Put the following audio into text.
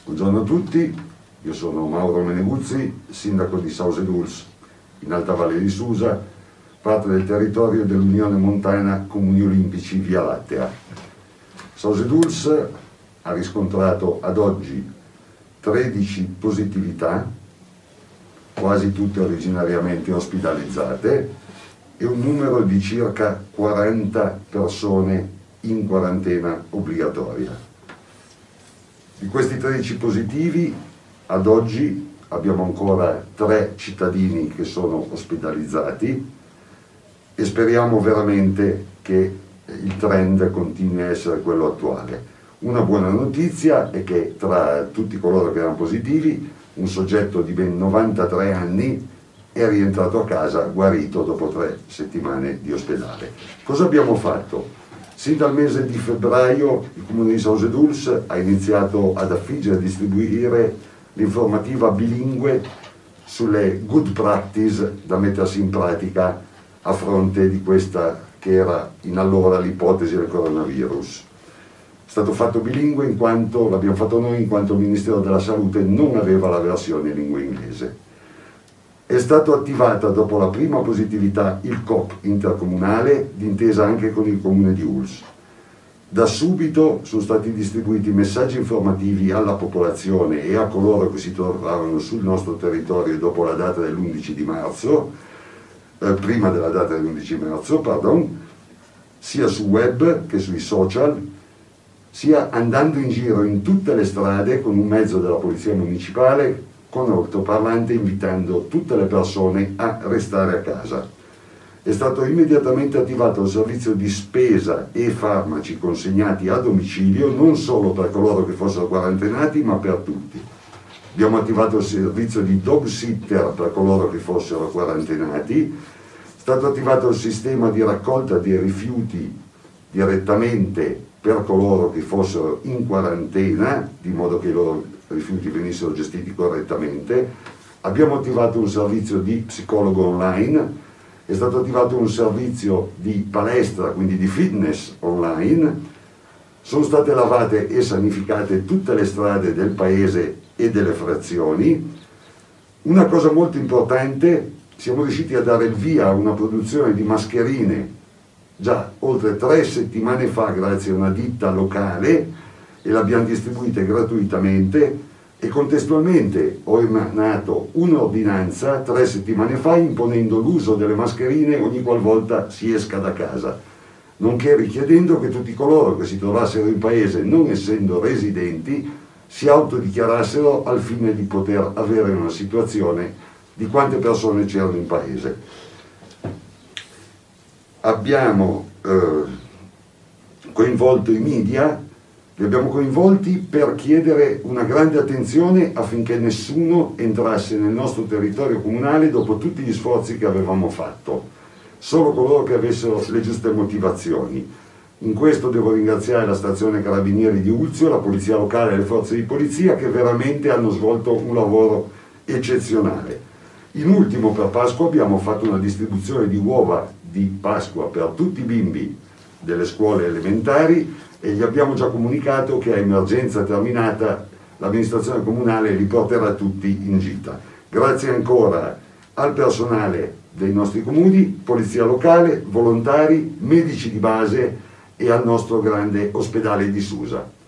Buongiorno a tutti, io sono Mauro Meneguzzi, sindaco di Sauseduls, in Alta Valle di Susa, parte del territorio dell'Unione Montana Comuni Olimpici Via Lattea. Sauseduls ha riscontrato ad oggi 13 positività, quasi tutte originariamente ospedalizzate, e un numero di circa 40 persone in quarantena obbligatoria. Di questi 13 positivi, ad oggi abbiamo ancora 3 cittadini che sono ospedalizzati e speriamo veramente che il trend continui a essere quello attuale. Una buona notizia è che tra tutti coloro che erano positivi, un soggetto di ben 93 anni è rientrato a casa guarito dopo 3 settimane di ospedale. Cosa abbiamo fatto? Sin dal mese di febbraio il Comune di Sauseduls ha iniziato ad affiggere e distribuire l'informativa bilingue sulle good practice da mettersi in pratica a fronte di questa che era in allora l'ipotesi del coronavirus. È stato fatto bilingue in quanto, l'abbiamo fatto noi in quanto il Ministero della Salute non aveva la versione in lingua inglese. È stato attivata dopo la prima positività il COP intercomunale, d'intesa anche con il Comune di Uls. Da subito sono stati distribuiti messaggi informativi alla popolazione e a coloro che si trovavano sul nostro territorio dopo la data dell'11 di marzo, prima della data dell'11 marzo, pardon, sia su web che sui social, sia andando in giro in tutte le strade con un mezzo della Polizia Municipale, con altoparlante invitando tutte le persone a restare a casa. È stato immediatamente attivato il servizio di spesa e farmaci consegnati a domicilio, non solo per coloro che fossero quarantenati, ma per tutti. Abbiamo attivato il servizio di dog sitter per coloro che fossero quarantenati, è stato attivato il sistema di raccolta dei rifiuti direttamente per coloro che fossero in quarantena, di modo che i loro rifiuti venissero gestiti correttamente. Abbiamo attivato un servizio di psicologo online, è stato attivato un servizio di palestra, quindi di fitness online, sono state lavate e sanificate tutte le strade del paese e delle frazioni. Una cosa molto importante, siamo riusciti a dare il via a una produzione di mascherine già oltre 3 settimane fa grazie a una ditta locale, e l'abbiamo distribuite gratuitamente, e contestualmente ho emanato un'ordinanza 3 settimane fa imponendo l'uso delle mascherine ogni qualvolta si esca da casa, nonché richiedendo che tutti coloro che si trovassero in paese non essendo residenti si autodichiarassero al fine di poter avere una situazione di quante persone c'erano in paese. Abbiamo coinvolto i media. Li abbiamo coinvolti per chiedere una grande attenzione affinché nessuno entrasse nel nostro territorio comunale dopo tutti gli sforzi che avevamo fatto, solo coloro che avessero le giuste motivazioni. In questo devo ringraziare la stazione Carabinieri di Ulzio, la polizia locale e le forze di polizia che veramente hanno svolto un lavoro eccezionale. In ultimo, per Pasqua abbiamo fatto una distribuzione di uova di Pasqua per tutti i bimbi delle scuole elementari e gli abbiamo già comunicato che a emergenza terminata l'amministrazione comunale li porterà tutti in gita. Grazie ancora al personale dei nostri comuni, polizia locale, volontari, medici di base e al nostro grande ospedale di Susa.